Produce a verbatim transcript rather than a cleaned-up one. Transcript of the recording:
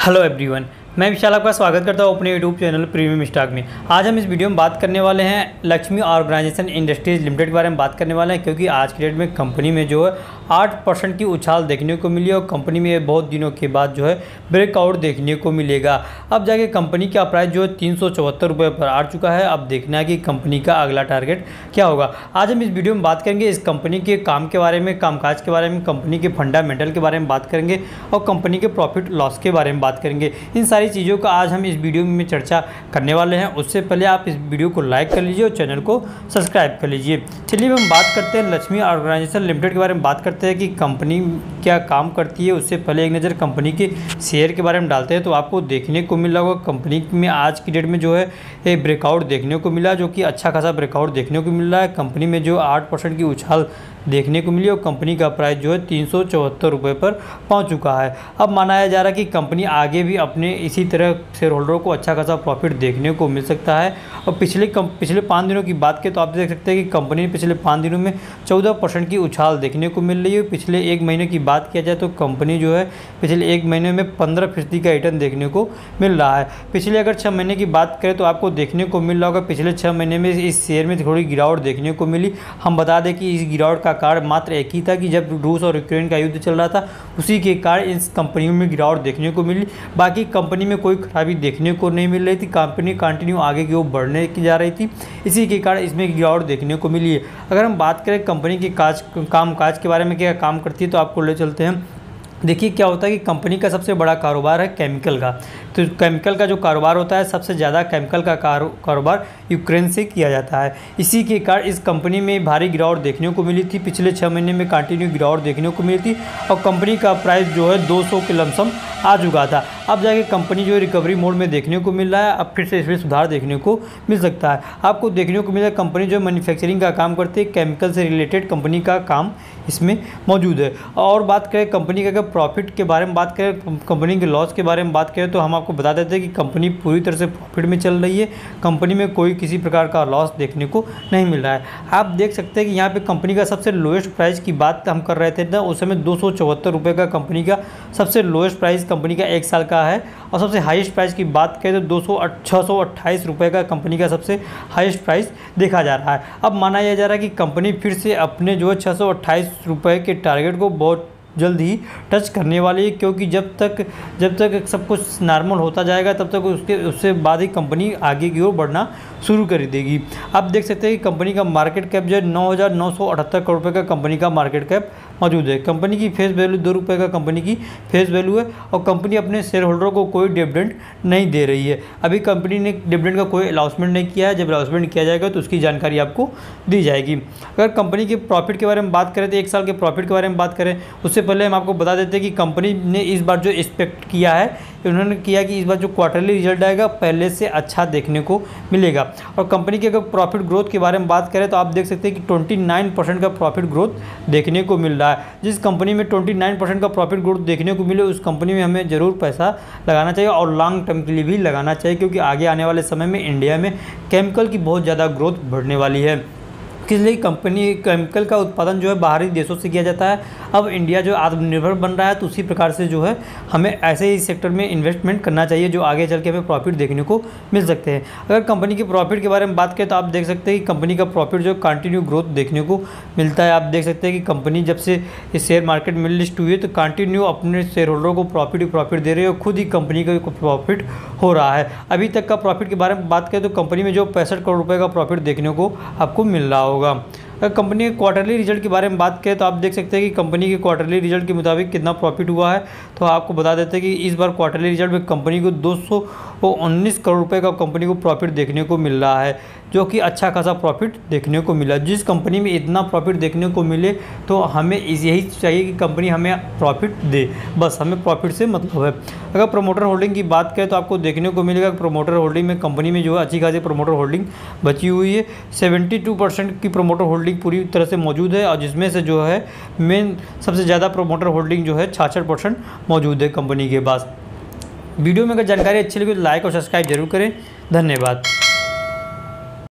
Hello everyone, मैं विशाल आपका स्वागत करता हूँ अपने यूट्यूब चैनल प्रीमियम स्टॉक में। आज हम इस वीडियो में बात करने वाले हैं लक्ष्मी ऑर्गेनाइजेशन इंडस्ट्रीज लिमिटेड के बारे में बात करने वाले हैं, क्योंकि आज के डेट में कंपनी में जो है आठ परसेंट की उछाल देखने को मिली और कंपनी में बहुत दिनों के बाद जो है ब्रेकआउट देखने को मिलेगा। अब जाके कंपनी का प्राइस जो है तीन सौ चौहत्तर रुपये पर आ चुका है। अब देखना है कि कंपनी का अगला टारगेट क्या होगा। आज हम इस वीडियो में बात करेंगे इस कंपनी के काम के बारे में, कामकाज के बारे में, कंपनी के फंडामेंटल के बारे में बात करेंगे और कंपनी के प्रॉफिट लॉस के बारे में बात करेंगे। इन सारी चीज़ों का आज हम इस वीडियो में चर्चा करने वाले हैं। उससे पहले आप इस वीडियो को लाइक कर लीजिए और चैनल को सब्सक्राइब कर लीजिए। चलिए हम बात करते हैं लक्ष्मी ऑर्गेनाइजेशन लिमिटेड के बारे में बात करते हैं कि कंपनी क्या काम करती है। उससे पहले एक नज़र कंपनी के शेयर के बारे में डालते हैं तो आपको देखने को मिला होगा कंपनी में आज की डेट में जो है एक ब्रेकआउट देखने को मिला, जो कि अच्छा खासा ब्रेकआउट देखने को मिल रहा है। कंपनी में जो आठ परसेंट की उछाल देखने को मिली और कंपनी का प्राइस जो है तीन सौ चौहत्तर रुपये पर पहुंच चुका है। अब माना जा रहा है कि कंपनी आगे भी अपने इसी तरह शेयर होल्डरों को अच्छा खासा प्रॉफिट देखने को मिल सकता है। और पिछले कम पिछले पाँच दिनों की बात करें तो आप देख सकते हैं कि कंपनी ने पिछले पाँच दिनों में चौदह परसेंट की उछाल देखने को मिल रही है। पिछले एक महीने की बात किया जाए तो कंपनी जो है पिछले एक महीने में पंद्रह फीसदी का रिटर्न देखने को मिल रहा है। पिछले अगर छः महीने की बात करें तो आपको देखने को मिल रहा होगा पिछले छः महीने में इस शेयर में थोड़ी गिरावट देखने को मिली। हम बता दें कि इस गिरावट का कारण मात्र एक ही था कि जब रूस और यूक्रेन का युद्ध चल रहा था उसी के कारण इस कंपनी में गिरावट देखने को मिली। बाकी कंपनी में कोई खराबी देखने को नहीं मिल रही थी। कंपनी कंटिन्यू आगे की ओर बढ़ने की जा रही थी, इसी के कारण इसमें गिरावट देखने को मिली है। अगर हम बात करें कंपनी के काज काम काज के बारे में क्या काम करती है तो आपको ले चलते हैं। देखिए क्या होता है कि कंपनी का सबसे बड़ा कारोबार है केमिकल का। तो केमिकल का जो कारोबार होता है सबसे ज़्यादा केमिकल का कारोबार यूक्रेन से किया जाता है। इसी के कारण इस कंपनी में भारी गिरावट देखने को मिली थी। पिछले छः महीने में कंटिन्यू गिरावट देखने को मिली थी और कंपनी का प्राइस जो है दो सौ के लमसम आ चुका था। अब जाके कंपनी जो है रिकवरी मोड में देखने को मिल रहा है। अब फिर से इसमें सुधार देखने को मिल सकता है। आपको देखने को मिला कंपनी जो मैन्युफैक्चरिंग का काम करती है, केमिकल से रिलेटेड कंपनी का काम इसमें मौजूद है। और बात करें कंपनी के अगर प्रॉफिट के बारे में बात करें, कंपनी के लॉस के बारे में बात करें तो हम आपको बता देते हैं कि कंपनी पूरी तरह से प्रॉफिट में चल रही है। कंपनी में कोई किसी प्रकार का लॉस देखने को नहीं मिल रहा है। आप देख सकते हैं कि यहाँ पे कंपनी का सबसे लोएस्ट प्राइस की बात हम कर रहे थे ना, उस समय दो सौ चौहत्तर रुपये का कंपनी का सबसे लोएस्ट प्राइस कंपनी का एक साल का है। और सबसे हाईएस्ट प्राइस की बात करें तो दो सौ छः सौ अट्ठाईस रुपये का कंपनी का सबसे हाईएस्ट प्राइस देखा जा रहा है। अब माना यह जा रहा है कि कंपनी फिर से अपने जो है छः सौ अट्ठाईस रुपये के टारगेट को बहुत जल्द ही टच करने वाली है, क्योंकि जब तक जब तक सब कुछ नॉर्मल होता जाएगा तब तक उसके उससे बाद ही कंपनी आगे की ओर बढ़ना शुरू कर देगी। आप देख सकते हैं कि कंपनी का मार्केट कैप जो है नौ हज़ार नौ सौ अठहत्तर करोड़ रुपये का कंपनी का मार्केट कैप मौजूद है। कंपनी की फेस वैल्यू दो रुपये का कंपनी की फेस वैल्यू है और कंपनी अपने शेयर होल्डरों को कोई डिविडेंड नहीं दे रही है। अभी कंपनी ने डिविडेंड का कोई अनाउंसमेंट नहीं किया है। जब अनाउंसमेंट किया जाएगा तो उसकी जानकारी आपको दी जाएगी। अगर कंपनी के प्रॉफिट के बारे में बात करें तो एक साल के प्रॉफिट के बारे में बात करें उससे पहले हम आपको बता देते हैं कि कंपनी ने इस बार जो एक्सपेक्ट किया है, उन्होंने किया कि इस बार जो क्वार्टरली रिजल्ट आएगा पहले से अच्छा देखने को मिलेगा। और कंपनी के अगर प्रॉफिट ग्रोथ के बारे में बात करें तो आप देख सकते हैं कि उनतीस परसेंट का प्रॉफिट ग्रोथ देखने को मिल रहा है। जिस कंपनी में उनतीस परसेंट का प्रॉफिट ग्रोथ देखने को मिले उस कंपनी में हमें ज़रूर पैसा लगाना चाहिए और लॉन्ग टर्म के लिए भी लगाना चाहिए, क्योंकि आगे आने वाले समय में इंडिया में केमिकल की बहुत ज़्यादा ग्रोथ बढ़ने वाली है। इसलिए कंपनी केमिकल का उत्पादन जो है बाहरी देशों से किया जाता है। अब इंडिया जो आत्मनिर्भर बन रहा है तो उसी प्रकार से जो है हमें ऐसे ही सेक्टर में इन्वेस्टमेंट करना चाहिए जो आगे चल के हमें प्रॉफिट देखने को मिल सकते हैं। अगर कंपनी के प्रॉफिट के बारे में बात करें तो आप देख सकते हैं कि कंपनी का प्रॉफिट जो कंटिन्यू ग्रोथ देखने को मिलता है। आप देख सकते हैं कि कंपनी जब से इस शेयर मार्केट में लिस्ट हुई है तो कंटिन्यू अपने शेयर होल्डरों को प्रॉफिट ही प्रॉफिट दे रहे हैं और खुद ही कंपनी का प्रॉफिट हो रहा है। अभी तक का प्रॉफिट के बारे में बात करें तो कंपनी में जो पैंसठ करोड़ रुपये का प्रॉफिट देखने को आपको मिल रहा होगा। अगर कंपनी के क्वार्टरली रिजल्ट के बारे में बात करें तो आप देख सकते हैं कि कंपनी के क्वार्टरली रिजल्ट के मुताबिक कितना प्रॉफिट हुआ है। तो आपको बता देते हैं कि इस बार क्वार्टरली रिजल्ट में कंपनी को दो सौ उन्नीस करोड़ रुपए का कंपनी को प्रॉफिट देखने को मिल रहा है, जो कि अच्छा खासा प्रॉफिट देखने को मिला। जिस कंपनी में इतना प्रॉफिट देखने को मिले तो हमें यही चाहिए कि कंपनी हमें प्रॉफिट दे, बस हमें प्रॉफिट से मतलब है। अगर प्रमोटर होल्डिंग की बात करें तो आपको देखने को मिलेगा प्रमोटर होल्डिंग में कंपनी में जो है अच्छी खासी प्रमोटर होल्डिंग बची हुई है। सेवेंटी टू परसेंट की प्रमोटर होल्डिंग पूरी तरह से मौजूद है और जिसमें से जो है मेन सबसे ज़्यादा प्रमोटर होल्डिंग जो है छियासठ परसेंट मौजूद है कंपनी के पास। वीडियो में अगर जानकारी अच्छी लगी तो लाइक और सब्सक्राइब जरूर करें। धन्यवाद।